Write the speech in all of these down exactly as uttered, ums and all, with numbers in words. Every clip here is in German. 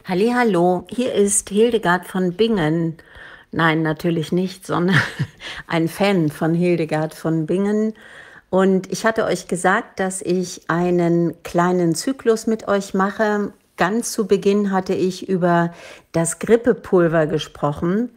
Hallihallo, hier ist Hildegard von Bingen. Nein, natürlich nicht, sondern ein Fan von Hildegard von Bingen. Und ich hatte euch gesagt, dass ich einen kleinen Zyklus mit euch mache. Ganz zu Beginn hatte ich über das Grippepulver gesprochen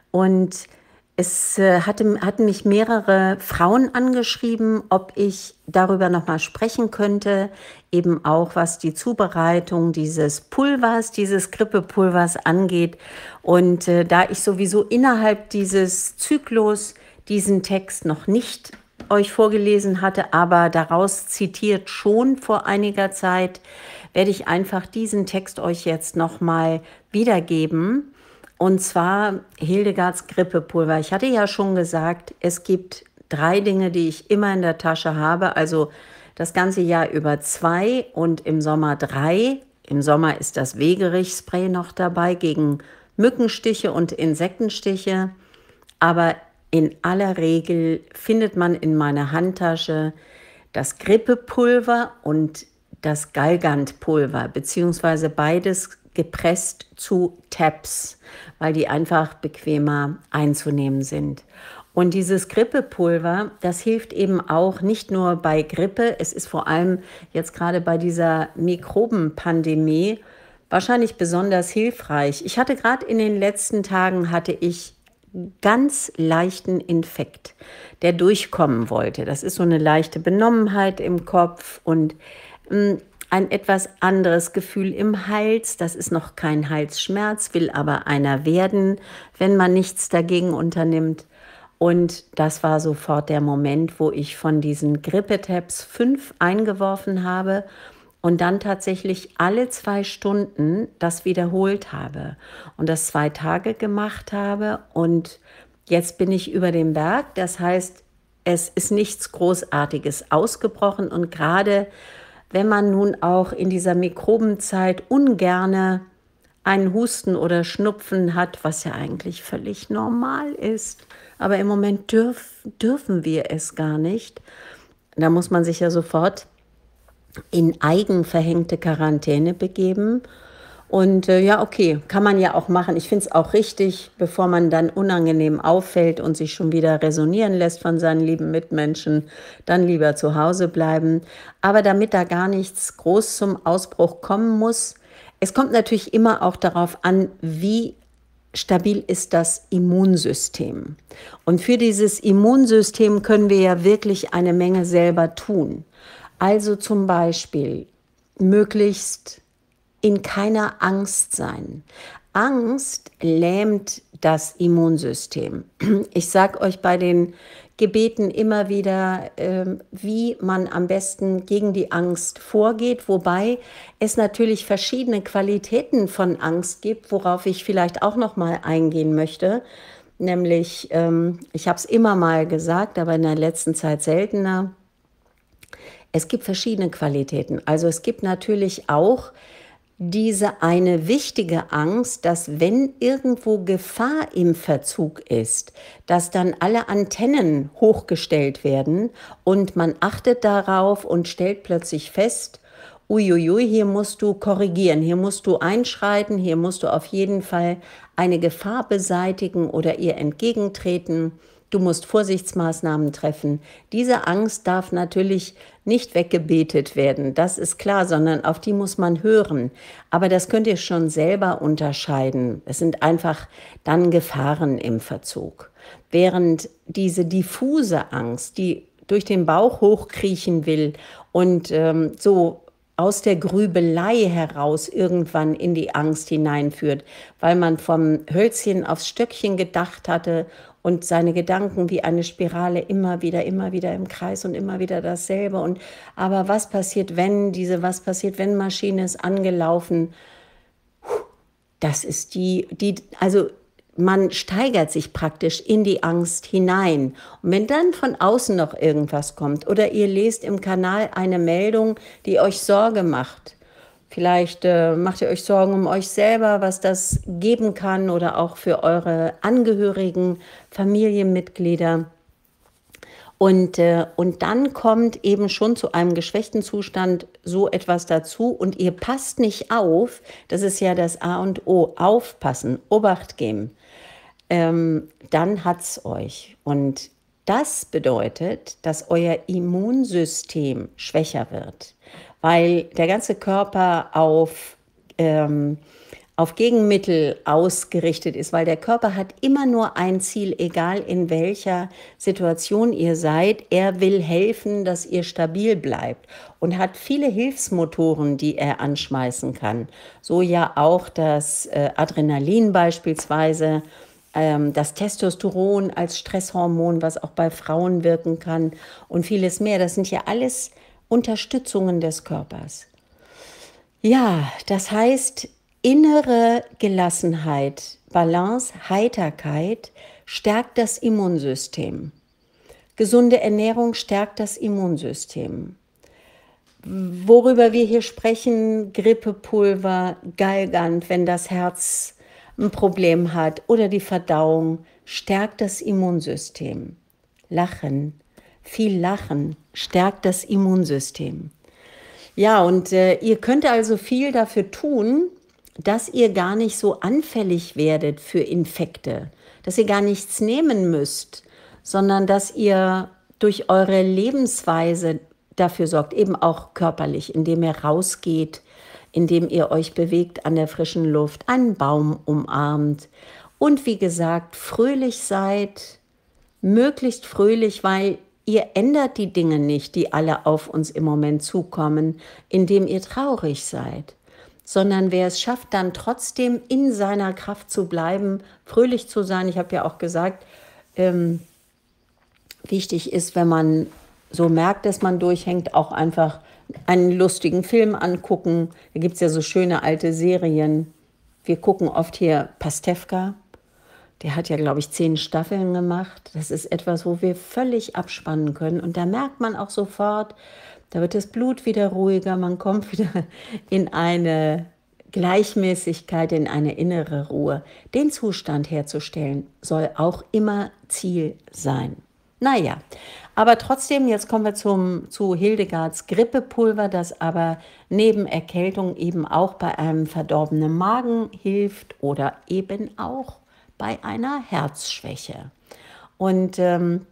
und es äh, hatte, hatten mich mehrere Frauen angeschrieben, ob ich darüber nochmal sprechen könnte, eben auch was die Zubereitung dieses Pulvers, dieses Grippepulvers angeht. Und äh, da ich sowieso innerhalb dieses Zyklus diesen Text noch nicht euch vorgelesen hatte, aber daraus zitiert schon vor einiger Zeit, werde ich einfach diesen Text euch jetzt nochmal wiedergeben. Und zwar Hildegards Grippepulver. Ich hatte ja schon gesagt, es gibt drei Dinge, die ich immer in der Tasche habe. Also das ganze Jahr über zwei und im Sommer drei. Im Sommer ist das Wegerich-Spray noch dabei gegen Mückenstiche und Insektenstiche. Aber in aller Regel findet man in meiner Handtasche das Grippepulver und das Galgantpulver, beziehungsweise beides gepresst zu Tabs, weil die einfach bequemer einzunehmen sind. Und dieses Grippepulver, das hilft eben auch nicht nur bei Grippe, es ist vor allem jetzt gerade bei dieser Mikrobenpandemie wahrscheinlich besonders hilfreich. Ich hatte gerade in den letzten Tagen, hatte ich ganz leichten Infekt, der durchkommen wollte. Das ist so eine leichte Benommenheit im Kopf und mh, ein etwas anderes Gefühl im Hals. Das ist noch kein Halsschmerz, will aber einer werden, wenn man nichts dagegen unternimmt. Und das war sofort der Moment, wo ich von diesen Grippetabs fünf eingeworfen habe und dann tatsächlich alle zwei Stunden das wiederholt habe und das zwei Tage gemacht habe. Und jetzt bin ich über den Berg. Das heißt, es ist nichts Großartiges ausgebrochen. Und gerade wenn man nun auch in dieser Mikrobenzeit ungerne einen Husten oder Schnupfen hat, was ja eigentlich völlig normal ist, aber im Moment dürf, dürfen wir es gar nicht, da muss man sich ja sofort in eigenverhängte Quarantäne begeben. Und äh, ja, okay, kann man ja auch machen. Ich finde es auch richtig, bevor man dann unangenehm auffällt und sich schon wieder resonieren lässt von seinen lieben Mitmenschen, dann lieber zu Hause bleiben. Aber damit da gar nichts groß zum Ausbruch kommen muss, es kommt natürlich immer auch darauf an, wie stabil ist das Immunsystem. Und für dieses Immunsystem können wir ja wirklich eine Menge selber tun. Also zum Beispiel möglichst in keiner Angst sein. Angst lähmt das Immunsystem. Ich sage euch bei den Gebeten immer wieder, äh, wie man am besten gegen die Angst vorgeht, wobei es natürlich verschiedene Qualitäten von Angst gibt, worauf ich vielleicht auch noch mal eingehen möchte. Nämlich, ähm, ich habe es immer mal gesagt, aber in der letzten Zeit seltener, es gibt verschiedene Qualitäten. Also es gibt natürlich auch diese eine wichtige Angst, dass wenn irgendwo Gefahr im Verzug ist, dass dann alle Antennen hochgestellt werden und man achtet darauf und stellt plötzlich fest, uiuiui, hier musst du korrigieren, hier musst du einschreiten, hier musst du auf jeden Fall eine Gefahr beseitigen oder ihr entgegentreten. Du musst Vorsichtsmaßnahmen treffen. Diese Angst darf natürlich nicht weggebetet werden, das ist klar, sondern auf die muss man hören. Aber das könnt ihr schon selber unterscheiden. Es sind einfach dann Gefahren im Verzug. Während diese diffuse Angst, die durch den Bauch hochkriechen will und ähm, so aus der Grübelei heraus irgendwann in die Angst hineinführt, weil man vom Hölzchen aufs Stöckchen gedacht hatte und seine Gedanken wie eine Spirale immer wieder, immer wieder im Kreis und immer wieder dasselbe. Und aber was passiert, wenn diese Was passiert, wenn Maschine ist angelaufen? Das ist die, die, also man steigert sich praktisch in die Angst hinein. Und wenn dann von außen noch irgendwas kommt oder ihr lest im Kanal eine Meldung, die euch Sorge macht, vielleicht äh, macht ihr euch Sorgen um euch selber, was das geben kann oder auch für eure Angehörigen, Familienmitglieder. Und, äh, und dann kommt eben schon zu einem geschwächten Zustand so etwas dazu und ihr passt nicht auf, das ist ja das A und O, aufpassen, Obacht geben, ähm, dann hat's euch. Und das bedeutet, dass euer Immunsystem schwächer wird, weil der ganze Körper auf, ähm, auf Gegenmittel ausgerichtet ist, weil der Körper hat immer nur ein Ziel, egal in welcher Situation ihr seid. Er will helfen, dass ihr stabil bleibt und hat viele Hilfsmotoren, die er anschmeißen kann. So ja auch das äh, Adrenalin beispielsweise, ähm, das Testosteron als Stresshormon, was auch bei Frauen wirken kann und vieles mehr. Das sind ja alles Unterstützungen des Körpers. Ja, das heißt, innere Gelassenheit, Balance, Heiterkeit stärkt das Immunsystem. Gesunde Ernährung stärkt das Immunsystem. Worüber wir hier sprechen, Grippepulver, Galgant, wenn das Herz ein Problem hat oder die Verdauung, stärkt das Immunsystem. Lachen, viel Lachen stärkt das Immunsystem. Ja, und äh, ihr könnt also viel dafür tun, dass ihr gar nicht so anfällig werdet für Infekte, dass ihr gar nichts nehmen müsst, sondern dass ihr durch eure Lebensweise dafür sorgt, eben auch körperlich, indem ihr rausgeht, indem ihr euch bewegt an der frischen Luft, einen Baum umarmt und wie gesagt, fröhlich seid, möglichst fröhlich, weil ihr ändert die Dinge nicht, die alle auf uns im Moment zukommen, indem ihr traurig seid, sondern wer es schafft, dann trotzdem in seiner Kraft zu bleiben, fröhlich zu sein. Ich habe ja auch gesagt, ähm, wichtig ist, wenn man so merkt, dass man durchhängt, auch einfach einen lustigen Film angucken. Da gibt es ja so schöne alte Serien. Wir gucken oft hier Pastewka. Der hat ja, glaube ich, zehn Staffeln gemacht. Das ist etwas, wo wir völlig abspannen können. Und da merkt man auch sofort, da wird das Blut wieder ruhiger, man kommt wieder in eine Gleichmäßigkeit, in eine innere Ruhe. Den Zustand herzustellen, soll auch immer Ziel sein. Naja, aber trotzdem, jetzt kommen wir zum, zu Hildegards Grippepulver, das aber neben Erkältung eben auch bei einem verdorbenen Magen hilft oder eben auch bei einer Herzschwäche. Und ähm,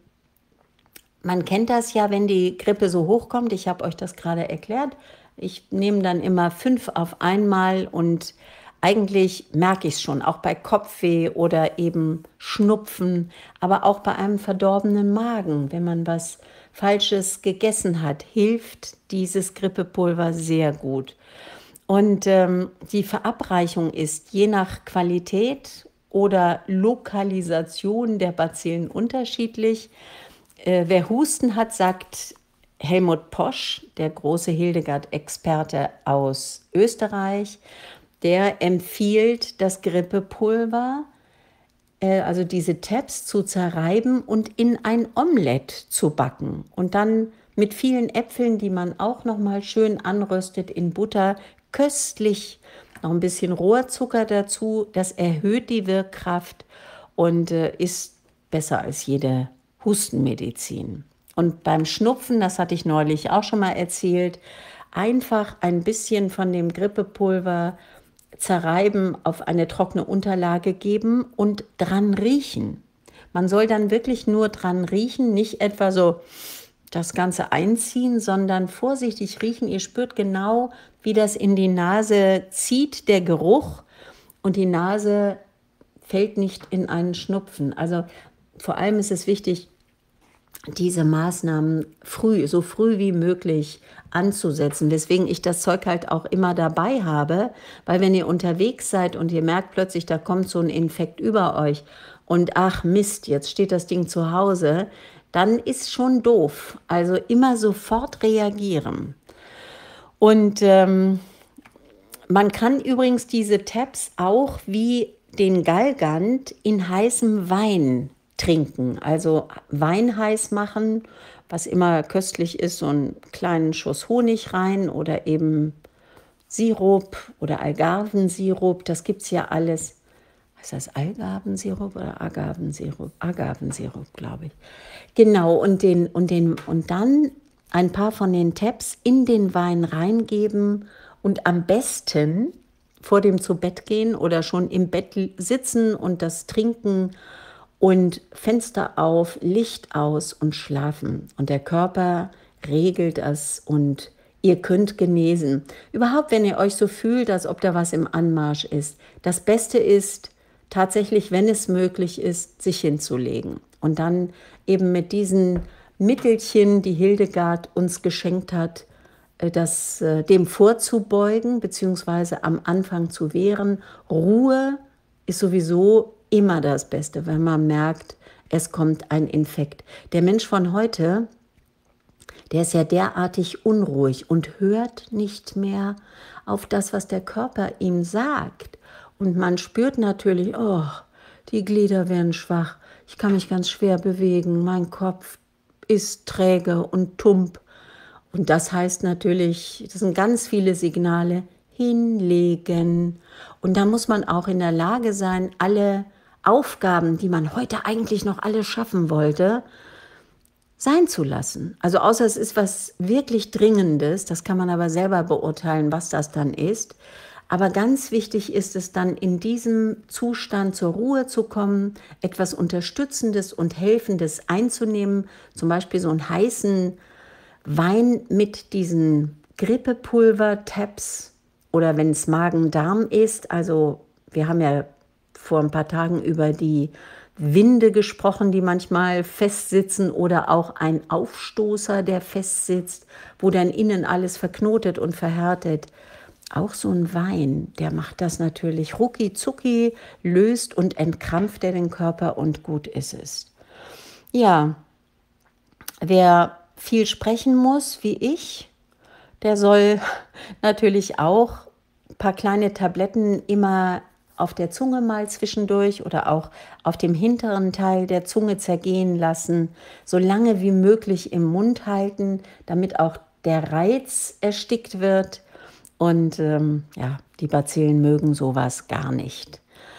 man kennt das ja, wenn die Grippe so hochkommt. Ich habe euch das gerade erklärt. Ich nehme dann immer fünf auf einmal und eigentlich merke ich es schon, auch bei Kopfweh oder eben Schnupfen, aber auch bei einem verdorbenen Magen, wenn man was Falsches gegessen hat, hilft dieses Grippepulver sehr gut. Und ähm, die Verabreichung ist je nach Qualität oder Lokalisation der Bazillen unterschiedlich. Äh, wer Husten hat, sagt Helmut Posch, der große Hildegard-Experte aus Österreich, der empfiehlt, das Grippepulver, äh, also diese Tabs, zu zerreiben und in ein Omelett zu backen. Und dann mit vielen Äpfeln, die man auch noch mal schön anröstet in Butter, köstlich, noch ein bisschen Rohrzucker dazu. Das erhöht die Wirkkraft und äh, ist besser als jede Hustenmedizin. Und beim Schnupfen, das hatte ich neulich auch schon mal erzählt, einfach ein bisschen von dem Grippepulver zerreiben, auf eine trockene Unterlage geben und dran riechen. Man soll dann wirklich nur dran riechen, nicht etwa so das Ganze einziehen, sondern vorsichtig riechen. Ihr spürt genau, wie das in die Nase zieht, der Geruch, und die Nase fällt nicht in einen Schnupfen. Also vor allem ist es wichtig, diese Maßnahmen früh, so früh wie möglich anzusetzen, weswegen ich das Zeug halt auch immer dabei habe, weil wenn ihr unterwegs seid und ihr merkt plötzlich, da kommt so ein Infekt über euch und ach Mist, jetzt steht das Ding zu Hause, dann ist schon doof. Also immer sofort reagieren. Und ähm, man kann übrigens diese Tabs auch wie den Galgant in heißem Wein trinken, also Wein heiß machen, was immer köstlich ist, so einen kleinen Schuss Honig rein oder eben Sirup oder Algarvensirup, das gibt es ja alles. ist das Algarvensirup oder Agavensirup? Agavensirup, glaube ich. Genau, und, den, und, den, und dann ein paar von den Tabs in den Wein reingeben und am besten vor dem Zubettgehen oder schon im Bett sitzen und das trinken und Fenster auf, Licht aus und schlafen. Und der Körper regelt das und ihr könnt genesen. Überhaupt, wenn ihr euch so fühlt, als ob da was im Anmarsch ist. Das Beste ist tatsächlich, wenn es möglich ist, sich hinzulegen. Und dann eben mit diesen Mittelchen, die Hildegard uns geschenkt hat, das, dem vorzubeugen, beziehungsweise am Anfang zu wehren. Ruhe ist sowieso immer das Beste, wenn man merkt, es kommt ein Infekt. Der Mensch von heute, der ist ja derartig unruhig und hört nicht mehr auf das, was der Körper ihm sagt. Und man spürt natürlich, oh, die Glieder werden schwach, ich kann mich ganz schwer bewegen, mein Kopf ist träge und tump. Und das heißt natürlich, das sind ganz viele Signale, hinlegen. Und da muss man auch in der Lage sein, alle Aufgaben, die man heute eigentlich noch alle schaffen wollte, sein zu lassen. Also außer es ist was wirklich Dringendes, das kann man aber selber beurteilen, was das dann ist. Aber ganz wichtig ist es dann, in diesem Zustand zur Ruhe zu kommen, etwas Unterstützendes und Helfendes einzunehmen, zum Beispiel so einen heißen Wein mit diesen Grippepulver-Tabs oder wenn es Magen-Darm ist. Also wir haben ja vor ein paar Tagen über die Winde gesprochen, die manchmal festsitzen oder auch ein Aufstoßer, der festsitzt, wo dann innen alles verknotet und verhärtet. Auch so ein Wein, der macht das natürlich rucki zucki, löst und entkrampft er den Körper und gut ist es. Ja, wer viel sprechen muss, wie ich, der soll natürlich auch ein paar kleine Tabletten immer auf der Zunge mal zwischendurch oder auch auf dem hinteren Teil der Zunge zergehen lassen, so lange wie möglich im Mund halten, damit auch der Reiz erstickt wird. Und ähm, ja, die Bazillen mögen sowas gar nicht.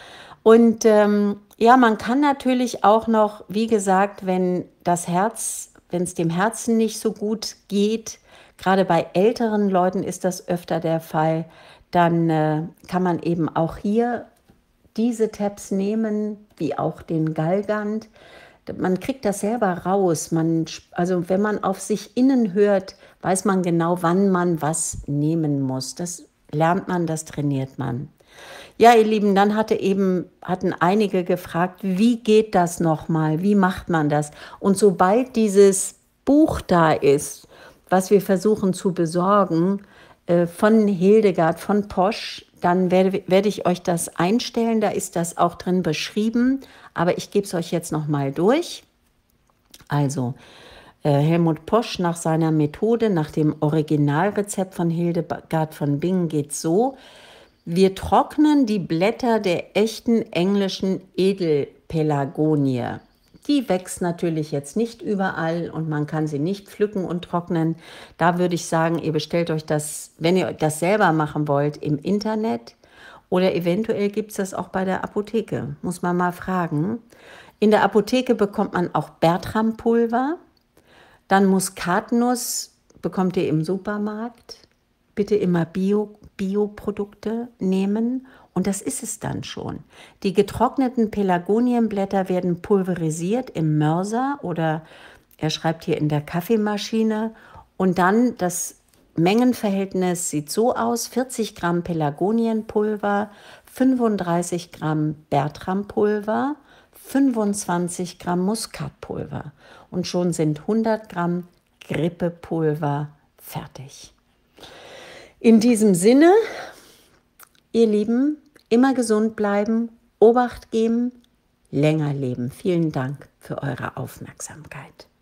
Und ähm, ja, man kann natürlich auch noch, wie gesagt, wenn das Herz, wenn es dem Herzen nicht so gut geht, gerade bei älteren Leuten ist das öfter der Fall, dann äh, kann man eben auch hier diese Tabs nehmen, wie auch den Galgant. Man kriegt das selber raus. Man, also wenn man auf sich innen hört, weiß man genau, wann man was nehmen muss. Das lernt man, das trainiert man. Ja, ihr Lieben, dann hatte eben, hatten einige gefragt, wie geht das nochmal? Wie macht man das? Und sobald dieses Buch da ist, was wir versuchen zu besorgen, äh, von Hildegard von Posch, dann werde, werde ich euch das einstellen. Da ist das auch drin beschrieben. Aber ich gebe es euch jetzt nochmal durch. Also, äh, Helmut Posch nach seiner Methode, nach dem Originalrezept von Hildegard von Bingen geht so: Wir trocknen die Blätter der echten englischen Edelpelagonie. Die wächst natürlich jetzt nicht überall und man kann sie nicht pflücken und trocknen. Da würde ich sagen, ihr bestellt euch das, wenn ihr das selber machen wollt, im Internet. Oder eventuell gibt es das auch bei der Apotheke, muss man mal fragen. In der Apotheke bekommt man auch Bertrampulver. Dann Muskatnuss bekommt ihr im Supermarkt. Bitte immer Bio, Bioprodukte nehmen und das ist es dann schon. Die getrockneten Pelagonienblätter werden pulverisiert im Mörser oder er schreibt hier in der Kaffeemaschine und dann das Mengenverhältnis sieht so aus: vierzig Gramm Pelagonienpulver, fünfunddreißig Gramm Bertrampulver, fünfundzwanzig Gramm Muskatpulver und schon sind hundert Gramm Grippepulver fertig. In diesem Sinne, ihr Lieben, immer gesund bleiben, Obacht geben, länger leben. Vielen Dank für eure Aufmerksamkeit.